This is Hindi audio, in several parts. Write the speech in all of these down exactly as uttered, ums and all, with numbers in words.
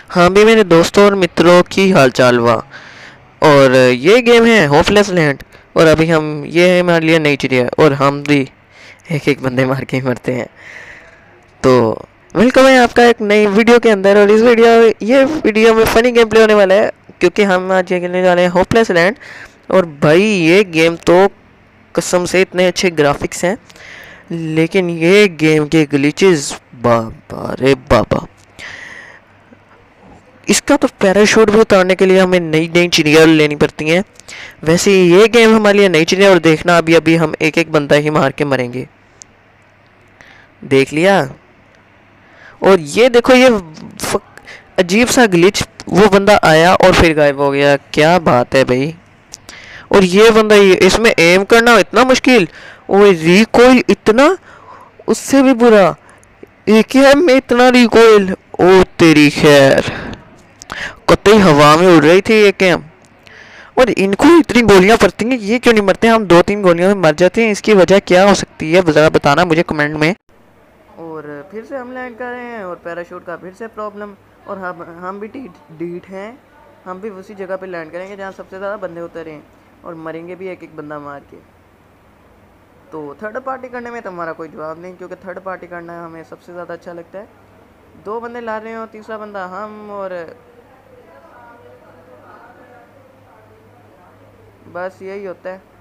हाँ भी मेरे दोस्तों और मित्रों की हाल चाल हुआ। और ये गेम है होपलेस लैंड। और अभी हम ये है हमारे लिए नई चिड़िया और हम भी एक एक बंदे मार के ही मरते हैं। तो वेलकम है आपका एक नई वीडियो के अंदर। और इस वीडियो ये वीडियो में फ़नी गेम प्ले होने वाला है, क्योंकि हम आज ये खेलने वाले हैं होपलेस लैंड। और भाई ये गेम तो कसम से इतने अच्छे ग्राफिक्स हैं, लेकिन ये गेम के ग्लिचेस बाबा रे बाबा। इसका तो पैराशूट भी उतारने के लिए हमें नई नई चिड़िया लेनी पड़ती हैं। वैसे ये गेम हमारे लिए नई चिड़िया। और देखना अभी अभी हम एक एक बंदा ही मार के मरेंगे। देख लिया। और ये देखो ये अजीब सा ग्लिच, वो बंदा आया और फिर गायब हो गया। क्या बात है भाई। और ये बंदा ये इसमें एम करना इतना मुश्किल, और रिकॉइल इतना उससे भी बुरा। एक ही में इतना रिकॉइल, ओ तेरी खैर। कतई हवा में उड़ रही थी ये कैम। और इनको इतनी गोलियां पड़ती हैं, ये क्यों नहीं मरते? हम दो तीन गोलियों में मर जाते हैं। इसकी वजह क्या हो सकती है ज़रा बताना मुझे कमेंट में। और फिर से हम लैंड कर रहे हैं और पैराशूट का फिर से प्रॉब्लम। और हम हम भी डीट हैं। हम भी उसी जगह पे लैंड करेंगे जहाँ सबसे ज़्यादा बंदे उतरे हैं, और मरेंगे भी एक एक बंदा मार के। तो थर्ड पार्टी करने में तो हमारा कोई जवाब नहीं, क्योंकि थर्ड पार्टी करना हमें सबसे ज़्यादा अच्छा लगता है। दो बंदे ला रहे हो, तीसरा बंदा हम, और बस यही होता है।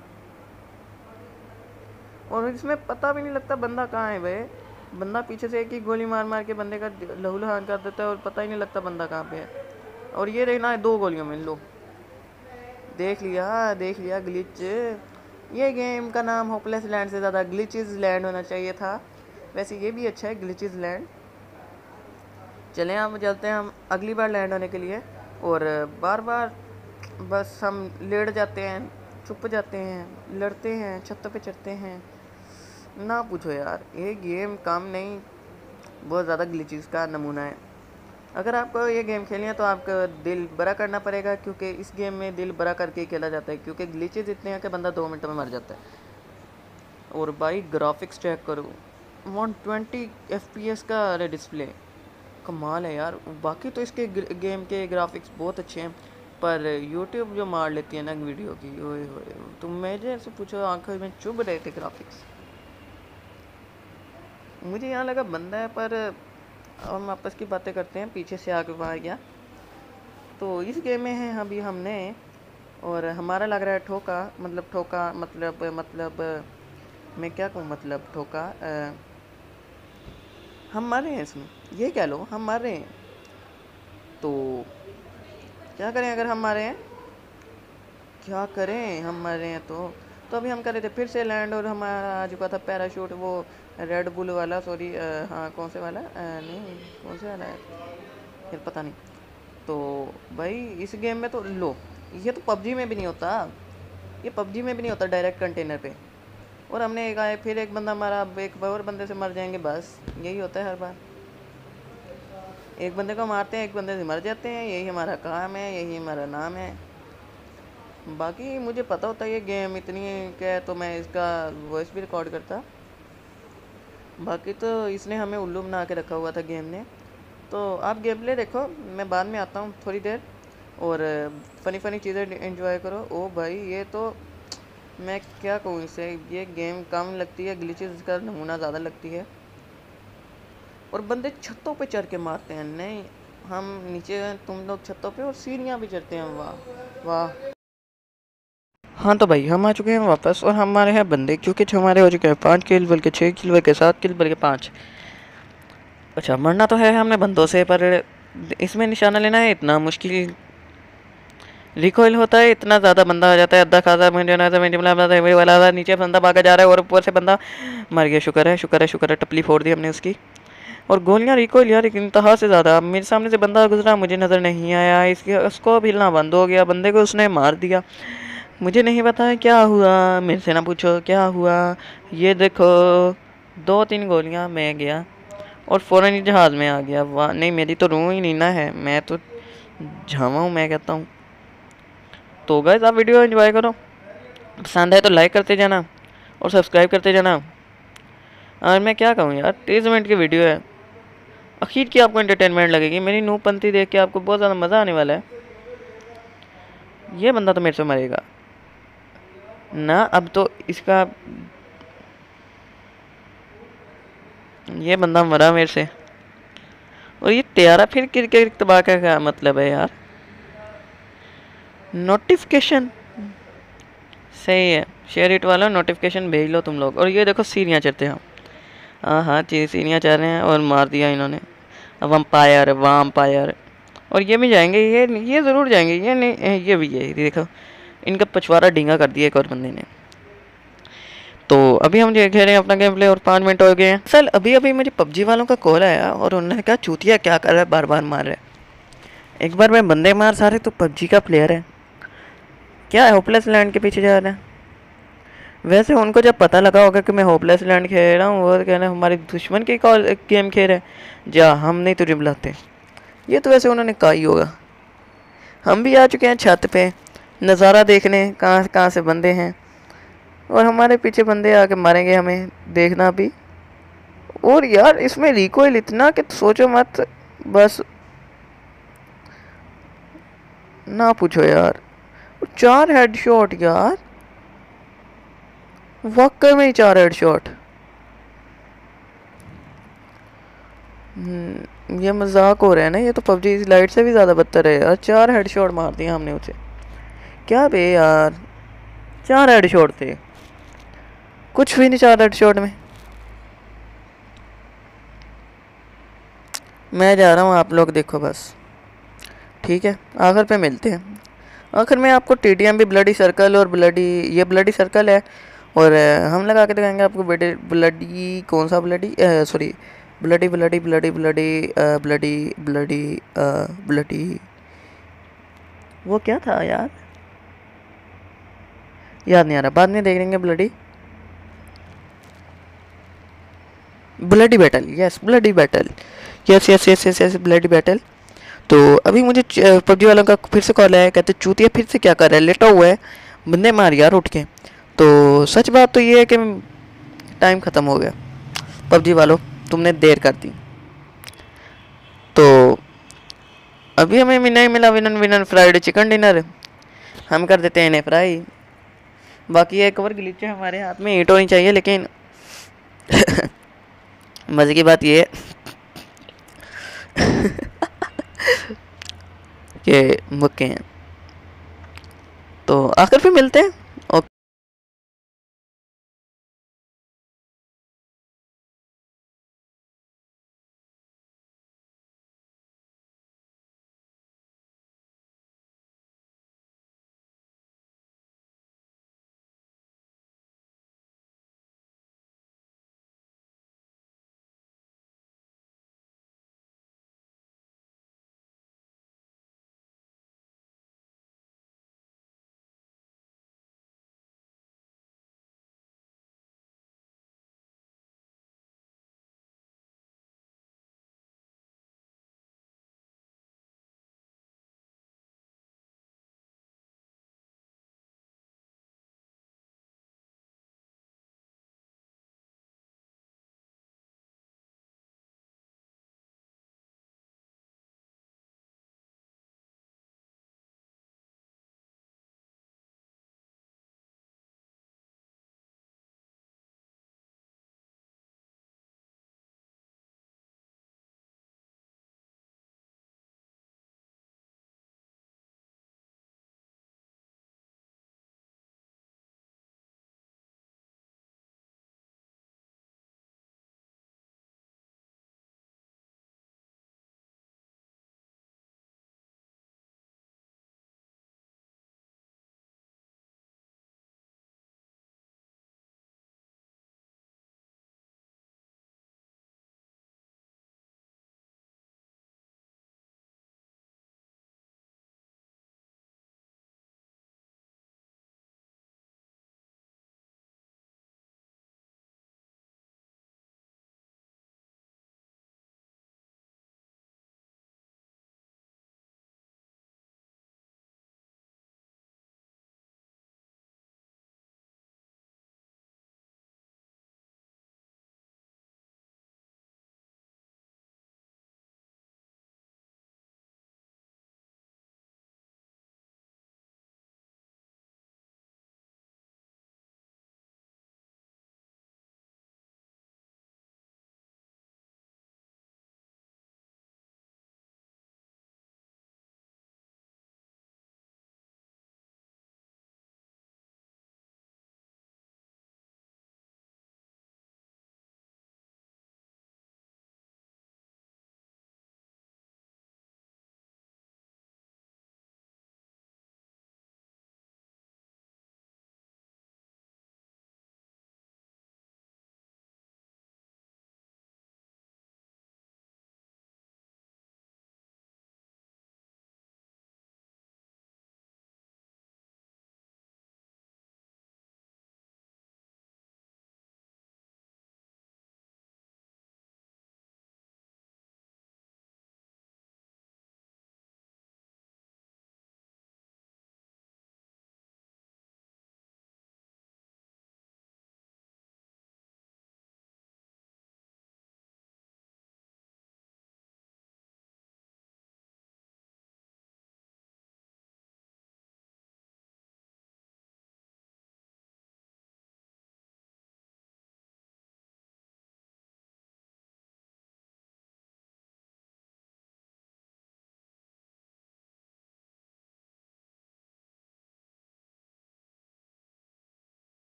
और इसमें पता भी नहीं लगता बंदा कहाँ है भाई। बंदा पीछे से एक ही गोली मार मार के बंदे का लहूलुहान कर देता है, और पता ही नहीं लगता बंदा कहाँ पे है। और ये रहना है दो गोलियों में। लो देख लिया देख लिया ग्लिच। ये गेम का नाम होपलेस लैंड से ज़्यादा ग्लिचेस लैंड होना चाहिए था। वैसे ये भी अच्छा है, ग्लिचेस लैंड। चलें हम चलते हैं हम अगली बार लैंड होने के लिए। और बार बार बस हम लेट जाते हैं, छुप जाते हैं, लड़ते हैं, छतों पे चढ़ते हैं। ना पूछो यार, ये गेम काम नहीं, बहुत ज़्यादा ग्लिचेस का नमूना है। अगर आपको ये गेम खेलनी है तो आपका दिल बड़ा करना पड़ेगा, क्योंकि इस गेम में दिल बड़ा करके ही खेला जाता है, क्योंकि ग्लिचेस इतने हैं कि बंदा दो मिनट में मर जाता है। और भाई ग्राफिक्स चेक करो, one twenty F P S का अरे डिस्प्ले, कमाल है यार। बाकी तो इसके गेम के ग्राफिक्स बहुत अच्छे हैं, पर यूट्यूब जो मार लेती है ना वीडियो की, ओए होए। तुम मेरे से पूछो, आंखों में चुभ रहे थे ग्राफिक्स। मुझे यहाँ लगा बंदा है, पर हम आपस की बातें करते हैं, पीछे से आके मार गया। तो इस गेम में है अभी हमने, और हमारा लग रहा है ठोका, मतलब ठोका मतलब मतलब मैं क्या कहूँ, मतलब ठोका आ, हम मर रहे हैं इसमें, ये कह लो हम मर रहे हैं। तो क्या करें अगर हम मारे हैं, क्या करें हम मर रहे हैं। तो तो अभी हम कर रहे थे फिर से लैंड, और हमारा आ चुका था पैराशूट, वो रेड बुल वाला, सॉरी हाँ कौन से वाला, आ, नहीं कौन से वाला है फिर पता नहीं। तो भाई इस गेम में तो लो, ये तो पबजी में भी नहीं होता, ये पबजी में भी नहीं होता डायरेक्ट कंटेनर पे। और हमने एक आए फिर एक बंदा मारा, अब एक और बंदे से मर जाएंगे, बस यही होता है हर बार। एक बंदे को मारते हैं, एक बंदे से मर जाते हैं, यही हमारा काम है, यही हमारा नाम है। बाकी मुझे पता होता है ये गेम इतनी क्या है, तो मैं इसका वॉइस भी रिकॉर्ड करता। बाकी तो इसने हमें उल्लू बना के रखा हुआ था गेम ने। तो आप गेम प्ले देखो, मैं बाद में आता हूँ थोड़ी देर, और फ़नी फ़नी चीज़ें एंजॉय करो। ओ भाई ये तो मैं क्या कहूँ इसे, ये गेम कम लगती है, ग्लिचेस का नमूना ज़्यादा लगती है। और बंदे छतों पे चढ़ के मारते हैं, नहीं हम नीचे हैं, तुम लोग छतों पे, और सीढ़ियाँ भी चढ़ते हैं। वाह वाह। हाँ तो भाई हम आ चुके हैं वापस, और हमारे हैं बंदे, क्योंकि हमारे हो चुके हैं पाँच किल, बल्कि छः किल, बल्कि सात किल, बल्कि पाँच। अच्छा मरना तो है हमें बंदों से, पर इसमें निशाना लेना है इतना मुश्किल। रिकॉइल होता है इतना ज़्यादा, बंदा आ जाता है अद्धा खासा मिनट वाला, नीचे बंदा भागा जा रहा है और ऊपर से बंदा मर गया। शुक्र है शुक्र है शुक्र है, टपली फोड़ दी हमने उसकी। और गोलियां रिकॉइल यार इंतहा से ज़्यादा। मेरे सामने से बंदा गुजरा, मुझे नज़र नहीं आया, इसके उसको भी हिलना बंद हो गया, बंदे को उसने मार दिया। मुझे नहीं पता क्या हुआ, मेरे से ना पूछो क्या हुआ। ये देखो दो तीन गोलियां, मैं गया और फ़ौरन ही जहाज़ में आ गया। वाह नहीं, मेरी तो रूह ही नहीं ना है, मैं तो झावा हूँ मैं कहता हूँ। तो गाइस आप वीडियो एंजॉय करो, पसंद है तो लाइक करते जाना और सब्सक्राइब करते जाना। और मैं क्या कहूँ यार, तीस मिनट की वीडियो है, आखिर की आपको एंटरटेनमेंट लगेगी। मेरी नूपंथी देख के आपको बहुत ज़्यादा मज़ा आने वाला है। ये बंदा तो मेरे से मरेगा ना। अब तो इसका ये बंदा मरा मेरे से। और ये त्यारा फिर क्रिकेट तबाह का क्या मतलब है यार। नोटिफिकेशन सही है। शेयर इट वाला नोटिफिकेशन भेज लो तुम लोग। और ये देखो सीढ़ियाँ चढ़ते हैं। हाँ हाँ चीज सीढ़ियाँ चढ़ रहे हैं और मार दिया इन्होंने। अब वम्पायर वाम्पायर। और ये भी जाएंगे। ये ये ज़रूर जाएंगे। ये नहीं ये भी है। ये देखो इनका पछवाड़ा डींगा कर दिया एक और बंदे ने। तो अभी हम जो खेल रहे हैं अपना गेम प्ले और पाँच मिनट हो गए हैं। सर अभी अभी मुझे पबजी वालों का कॉल आया और उन्होंने कहा चूतिया क्या कर रहा है बार बार मार रहा है। एक बार मैं बंदे मार सारे तो पबजी का प्लेयर है क्या है होपलेस लैंड के पीछे जा रहा है। वैसे उनको जब पता लगा होगा कि मैं होपलेस लैंड खेल रहा हूँ वो कहना रहे हमारे दुश्मन की कॉल गेम खेल रहे जा हम नहीं तुझे बुलाते। ये तो वैसे उन्होंने कहा ही होगा। हम भी आ चुके हैं छत पे नज़ारा देखने कहाँ कहाँ से बंदे हैं और हमारे पीछे बंदे आके मारेंगे हमें देखना भी। और यार इसमें रिकॉइल इतना कि सोचो मत बस ना पूछो यार। चार हेडशॉट यार वाकई में ही चार हेडशॉट। ये मजाक हो रहा है ना। ये तो पबजी लाइट से भी ज़्यादा बदतर है यार। चार हेडशॉट मार दिया हमने उसे। क्या बे यार चार हेडशॉट थे कुछ भी नहीं चार हेडशॉट में। मैं जा रहा हूँ आप लोग देखो बस ठीक है। आखिर पे मिलते हैं। आखिर में आपको टी डी एम भी ब्लडी सर्कल और ब्लडी ये ब्लडी सर्कल है। और हम लगा के दिखाएंगे आपको बेटे ब्लडी कौन सा bloody sorry bloody bloody bloody bloody bloody bloody bloody वो क्या था यार याद नहीं आ रहा। बाद में देख लेंगे। Bloody bloody battle yes bloody battle yes yes yes yes yes bloody battle. तो अभी मुझे पबजी वालों का फिर से कॉल आया कहते चूतिया फिर से क्या कर रहा है लेटा हुआ है बंदे मार यार उठ के। तो सच बात तो ये है कि टाइम ख़त्म हो गया। पबजी वालों तुमने देर कर दी। तो अभी हमें नहीं मिला winner winner fried chicken dinner. हम कर देते हैं इन्हें फ्राई। बाकी एक और ग्लिच है हमारे हाथ में ईंट होनी चाहिए लेकिन मज़े की बात ये है कि मुक्के हैं। तो आखिर फिर मिलते हैं। ओके।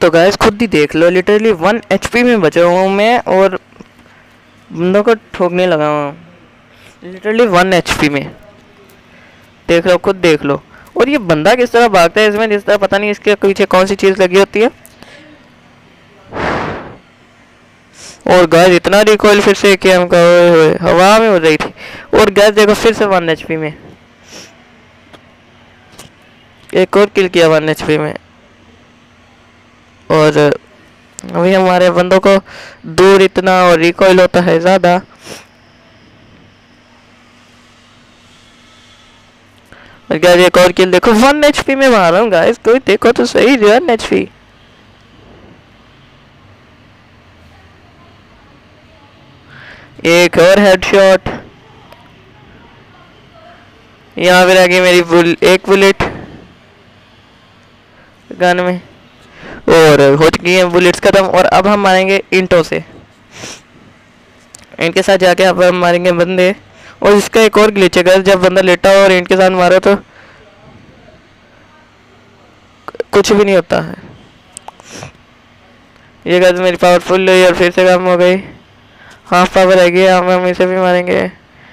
तो गाइस खुद ही देख लो, लिटरली वन एचपी में बचा हुआ हूँ मैं और बंदों को ठोकने लगा हूँ लिटरली वन एचपी में। देख लो, खुद देख लो। और ये बंदा किस तरह भागता है इसमें, जिस तरह पता नहीं इसके पीछे कौन सी चीज़ लगी होती है। और गाइस इतना रिकॉइल फिर से कि हमका हवा में हो रही थी। और गाइस देखो फिर से वन एचपी में, एक और किल किया वन एचपी में। और अभी हमारे बंदों को दूर इतना और रिकॉइल होता है ज़्यादा। और गाइस एक और किल देखो, वन एचपी में मार रहा हूँ गाइस, कोई देखो तो सही वन एचपी। एक और हेडशॉट, यहाँ पे रह गई मेरी बुल, एक बुलेट गन में और हो चुकी है बुलेट्स खत्म। और अब हम मारेंगे इंटों से, इनके साथ जाके अब हम मारेंगे बंदे। और इसका एक और ग्लिच है, जब बंदा लेटा हो और इनके साथ मारो तो कुछ भी नहीं होता है। ये गाइस मेरी पावर फुल हुई और फिर से कम हो गई, हाफ पावर रह गई। हम हम इसे भी मारेंगे।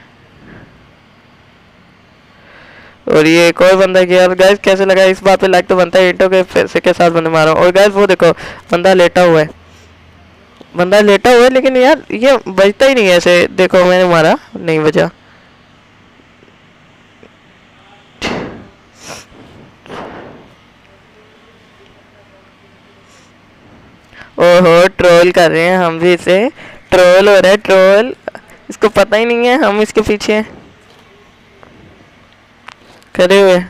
और ये एक और बंदा गया। गाइस कैसे लगा, इस बात पे लाइक तो बनता है। इंटो के पैसे के साथ बंदे मारो। और गाइस वो देखो बंदा लेटा हुआ है, बंदा लेटा हुआ है लेकिन यार ये बजता ही नहीं है ऐसे। देखो मैंने मारा, नहीं बजा। ओहो ट्रोल कर रहे हैं हम भी, इसे ट्रोल हो रहा है, ट्रोल। इसको पता ही नहीं है हम इसके पीछे खड़े हुए,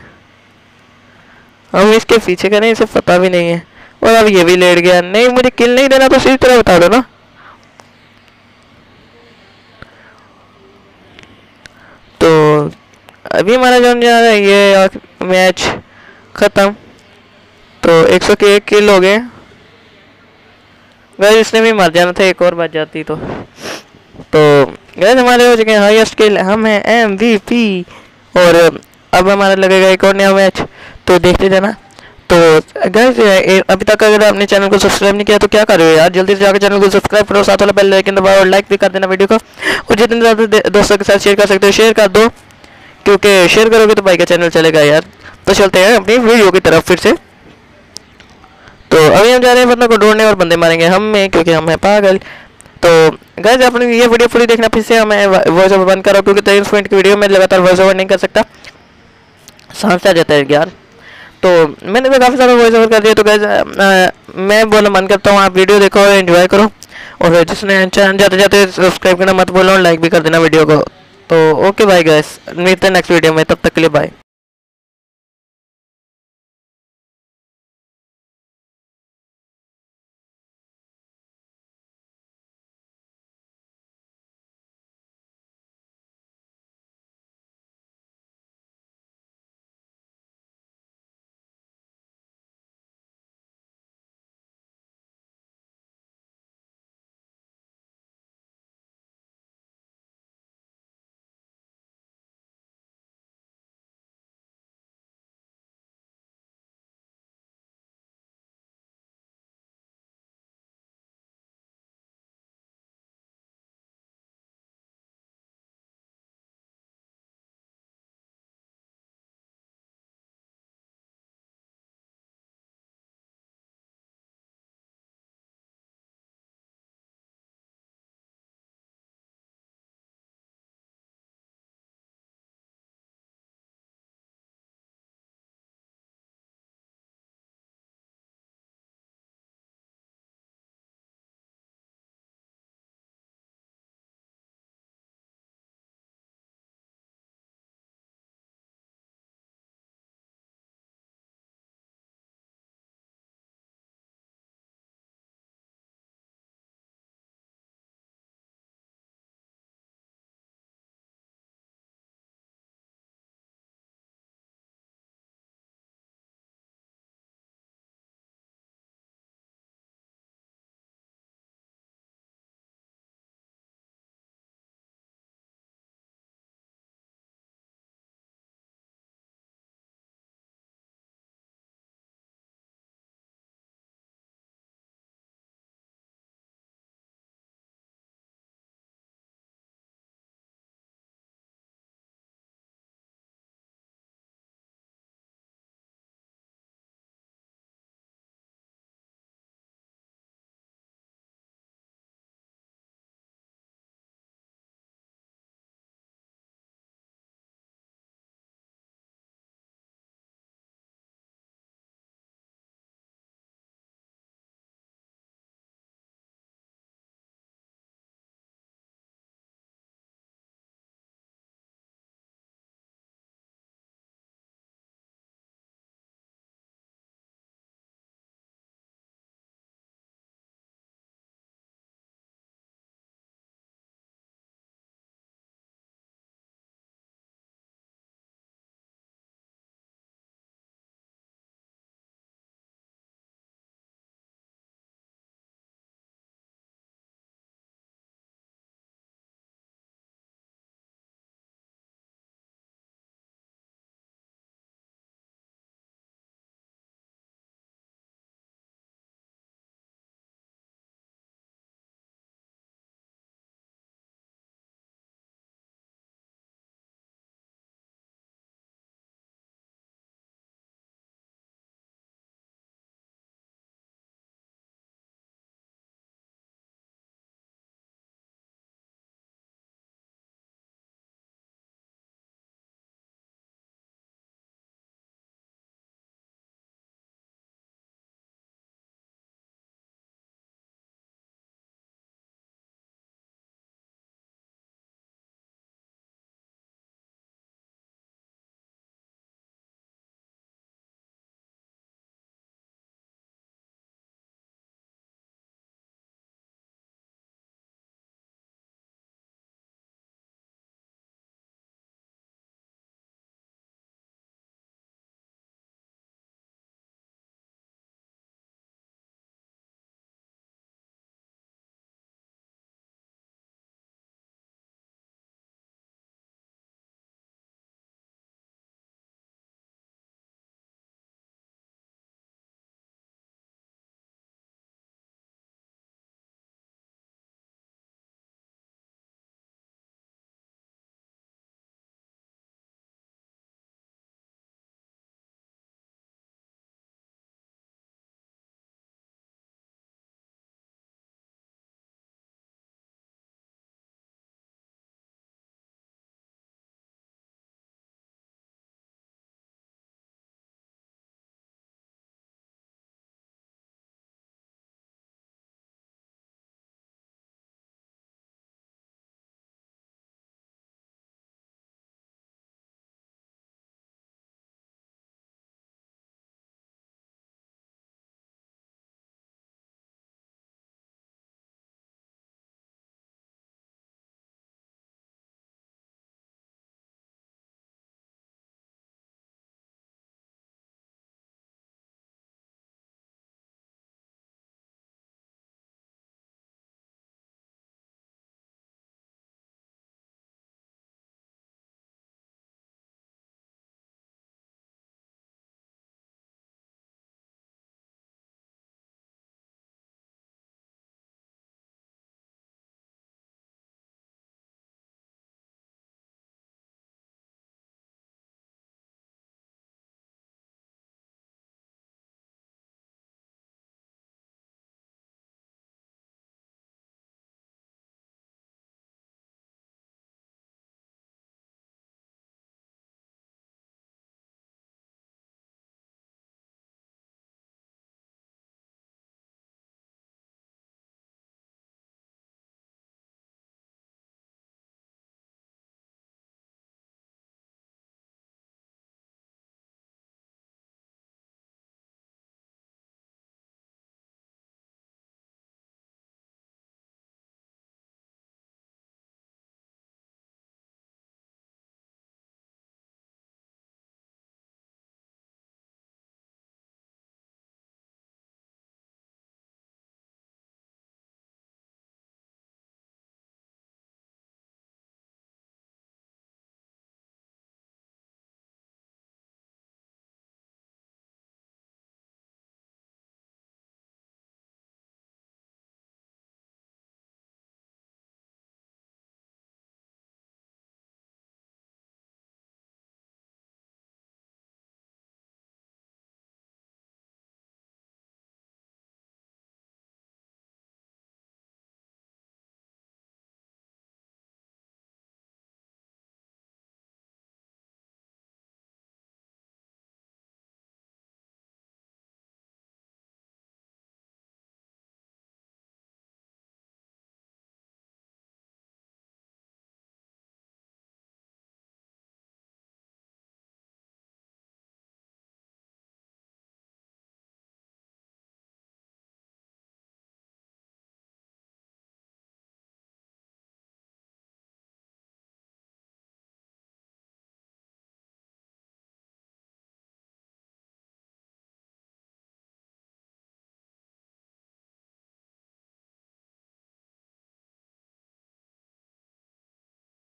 हम इसके पीछे करें, इसे पता भी नहीं है। और अब ये भी लेट गया। नहीं मुझे किल नहीं देना तो सीधी तरह बता दो ना। तो अभी हमारा जो जा रहा है ये मैच खत्म। तो एक सौ के एक किल हो गए। गाइस इसने भी मर जाना था, एक और बच जाती तो। तो गाइस हमारे हो चुके हैं हाईएस्ट किल, हम हैं एमवीपी। और अब हमारा लगेगा एक और नया मैच, तो देखते जाना। तो गाइस अभी तक अगर आपने चैनल को सब्सक्राइब नहीं किया तो क्या कर रहे हो यार, जल्दी से जाकर चैनल को सब्सक्राइब करो, साथ वाला बेल आइकन दबाओ और लाइक भी कर देना वीडियो को। और जितने ज़्यादा दोस्तों के साथ शेयर कर सकते हो शेयर कर दो, क्योंकि शेयर करोगे तो भाई का चैनल चलेगा यार। तो चलते हैं अपनी वीडियो की तरफ फिर से। तो अभी हम जा रहे हैं बंदों को ढूंढने और बंदे मारेंगे हम में, क्योंकि हम हैं पागल। तो गाइस आपने ये वीडियो पूरी देखना, फिर से हमें वॉइस ओवर बंद करो, क्योंकि तेईस मिनट की वीडियो में लगातार वॉइस ओवर नहीं कर सकता, सांस आ जाता है यार। तो मैंने तो काफ़ी सारा वॉइस ओवर कर दिया। तो गाइस मैं बोलना मन करता हूँ आप वीडियो देखो और एंजॉय करो। और जिसने चैनल जाते जाते सब्सक्राइब करना मत बोलो और लाइक भी कर देना वीडियो को। तो ओके बाय गाइस, मिलते हैं नेक्स्ट वीडियो में, तब तक के लिए बाय।